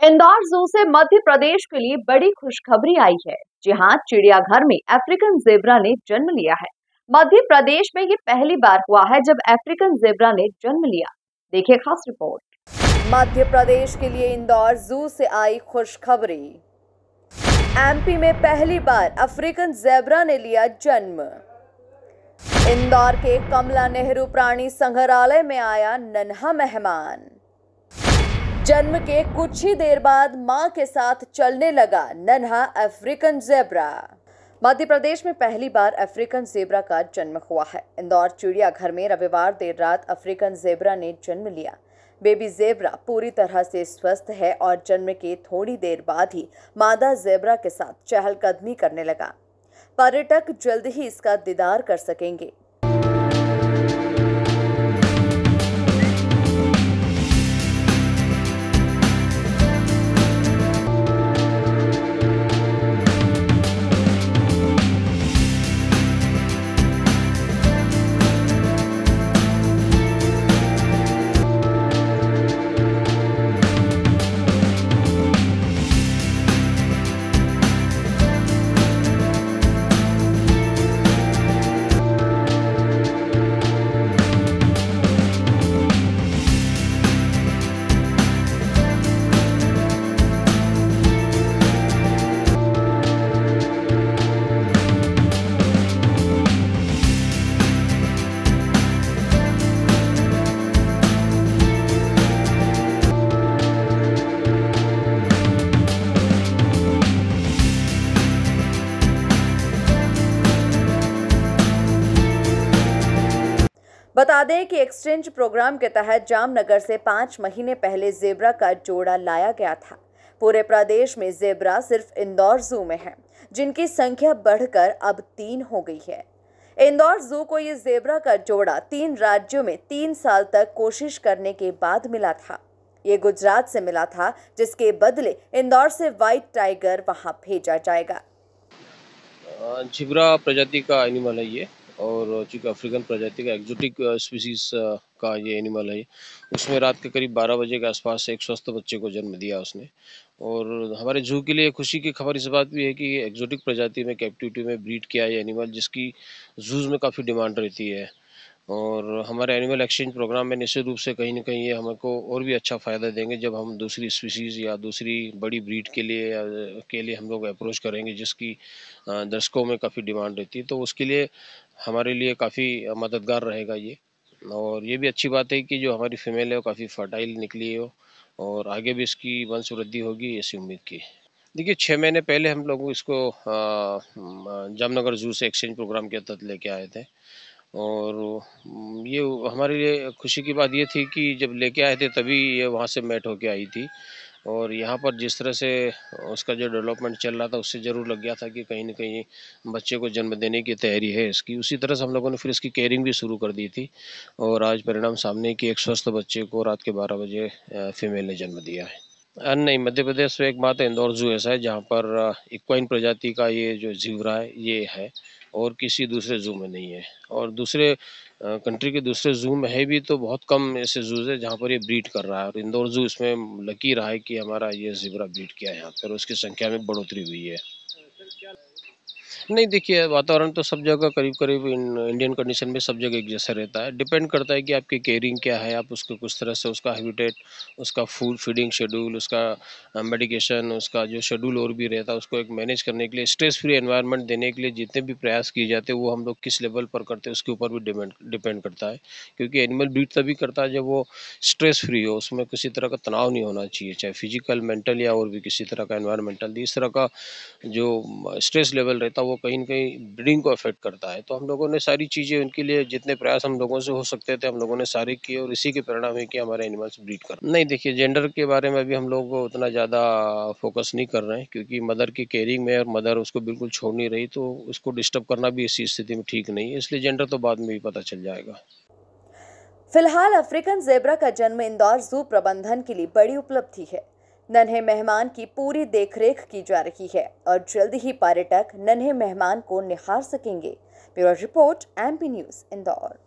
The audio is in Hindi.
इंदौर जू से मध्य प्रदेश के लिए बड़ी खुशखबरी आई है। जी हां, चिड़ियाघर में अफ्रीकन जेब्रा ने जन्म लिया है। मध्य प्रदेश में ये पहली बार हुआ है जब अफ्रीकन जेब्रा ने जन्म लिया। देखिए खास रिपोर्ट। मध्य प्रदेश के लिए इंदौर जू से आई खुशखबरी। एमपी में पहली बार अफ्रीकन जेब्रा ने लिया जन्म। इंदौर के कमला नेहरू प्राणी संग्रहालय में आया नन्हा मेहमान। जन्म के कुछ ही देर बाद मां के साथ चलने लगा नन्हा अफ्रीकन जेब्रा। मध्य प्रदेश में पहली बार अफ्रीकन जेब्रा का जन्म हुआ है। इंदौर चिड़ियाघर में रविवार देर रात अफ्रीकन जेब्रा ने जन्म लिया। बेबी जेब्रा पूरी तरह से स्वस्थ है और जन्म के थोड़ी देर बाद ही मादा जेब्रा के साथ चहलकदमी करने लगा। पर्यटक जल्द ही इसका दीदार कर सकेंगे। बता दें कि एक्सचेंज प्रोग्राम के तहत जामनगर से 5 महीने पहले जेब्रा का जोड़ा लाया गया था। पूरे प्रदेश में जेब्रा सिर्फ इंदौर जू में है, जिनकी संख्या बढ़कर अब 3 हो गई है। इंदौर जू को ये जेब्रा का जोड़ा 3 राज्यों में 3 साल तक कोशिश करने के बाद मिला था। ये गुजरात से मिला था, जिसके बदले इंदौर से व्हाइट टाइगर वहां भेजा जाएगा। झिब्रा प्रजाति का एनिमल है ये, और चूँकि अफ्रीकन प्रजाति का एक्जोटिक स्पीसीज का ये एनिमल है। उसमें रात के करीब 12 बजे के आसपास एक स्वस्थ बच्चे को जन्म दिया उसने। और हमारे जू के लिए खुशी की खबर इस बात भी है कि एक्जोटिक प्रजाति में कैप्टिविटी में ब्रीड किया ये एनिमल, जिसकी जूज में काफ़ी डिमांड रहती है। और हमारे एनिमल एक्सचेंज प्रोग्राम में निश्चित रूप से कहीं न कहीं ये हमको और भी अच्छा फ़ायदा देंगे जब हम दूसरी स्पीसीज़ या दूसरी बड़ी ब्रीड के लिए हम लोग अप्रोच करेंगे, जिसकी दर्शकों में काफ़ी डिमांड रहती है। तो उसके लिए हमारे लिए काफ़ी मददगार रहेगा ये। और ये भी अच्छी बात है कि जो हमारी फीमेल है वो काफ़ी फर्टाइल निकली हो, और आगे भी इसकी वंश वृद्धि होगी, ऐसी उम्मीद की। देखिए 6 महीने पहले हम लोग इसको जामनगर ज़ू से एक्सचेंज प्रोग्राम के तहत लेके आए थे। और ये हमारे लिए खुशी की बात ये थी कि जब लेके आए थे तभी ये वहाँ से मैट होके आई थी। और यहाँ पर जिस तरह से उसका जो डेवलपमेंट चल रहा था, उससे ज़रूर लग गया था कि कहीं न कहीं बच्चे को जन्म देने की तैयारी है इसकी। उसी तरह से हम लोगों ने फिर इसकी केयरिंग भी शुरू कर दी थी, और आज परिणाम सामने है कि एक स्वस्थ बच्चे को रात के 12 बजे फीमेल ने जन्म दिया है। नहीं, मध्य प्रदेश में एकमात्र इंदौर ज़ू ऐसा है जहाँ पर इक्वाइन प्रजाति का ये जो ज़ीब्रा है ये है, और किसी दूसरे ज़ू में नहीं है। और दूसरे कंट्री के दूसरे ज़ू में है भी तो बहुत कम ऐसे ज़ूज़ है जहाँ पर ये ब्रीड कर रहा है, और इंदौर ज़ू इसमें लकी रहा है कि हमारा ये ज़ीब्रा ब्रीड किया है यहाँ पर, और उसकी संख्या में बढ़ोतरी हुई है। नहीं, देखिए वातावरण तो सब जगह करीब-करीब इंडियन कंडीशन में सब जगह एक जैसा रहता है। डिपेंड करता है कि आपकी केयरिंग क्या है, आप उसको किस तरह से उसका हैबिटेट, उसका फूड फीडिंग शेड्यूल, उसका मेडिकेशन, उसका जो शेड्यूल और भी रहता है, उसको एक मैनेज करने के लिए स्ट्रेस फ्री एनवायरनमेंट देने के लिए जितने भी प्रयास किए जाते हैं, वो हम लोग किस लेवल पर करते हैं उसके ऊपर भी डिपेंड करता है। क्योंकि एनिमल ब्रीड तभी करता है जब वो स्ट्रेस फ्री हो, उसमें किसी तरह का तनाव नहीं होना चाहिए, चाहे फिजिकल, मेंटल या और भी किसी तरह का एनवायरमेंटल। इस तरह का जो स्ट्रेस लेवल रहता है वो कहीं न कहीं ब्रीडिंग को अफ़ेक्ट करता है। तो हम लोगों ने सारी चीज़ें उनके लिए जितने प्रयास हम लोगों से हो सकते थे, हम लोगों ने सारे किए, और इसी के परिणाम है कि हमारे एनिमल्स ब्रीड कर नहीं। देखिए जेंडर के बारे में अभी हम लोग उतना ज़्यादा फ़ोकस नहीं कर रहे हैं, क्योंकि मदर की केयरिंग में और मदर उसको बिल्कुल छोड़ नहीं रही, तो उसको डिस्टर्ब करना भी इसी स्थिति में ठीक नहीं है। इसलिए जेंडर तो बाद में भी पता चल जाएगा। फिलहाल अफ्रीकन जेब्रा का जन्म इंदौर जू प्रबंधन के लिए बड़ी उपलब्धि है। नन्हे मेहमान की पूरी देखरेख की जा रही है और जल्द ही पर्यटक नन्हे मेहमान को निहार सकेंगे। Bureau report, MP news, Indore.